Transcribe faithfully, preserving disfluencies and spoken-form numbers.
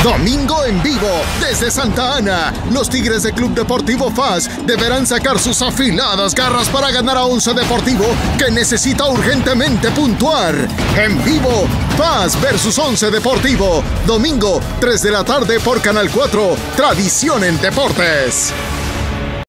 Domingo en vivo desde Santa Ana. Los Tigres de Club Deportivo F A S deberán sacar sus afiladas garras para ganar a Once Deportivo, que necesita urgentemente puntuar. En vivo, F A S versus Once Deportivo. Domingo, tres de la tarde por Canal cuatro. Tradición en Deportes.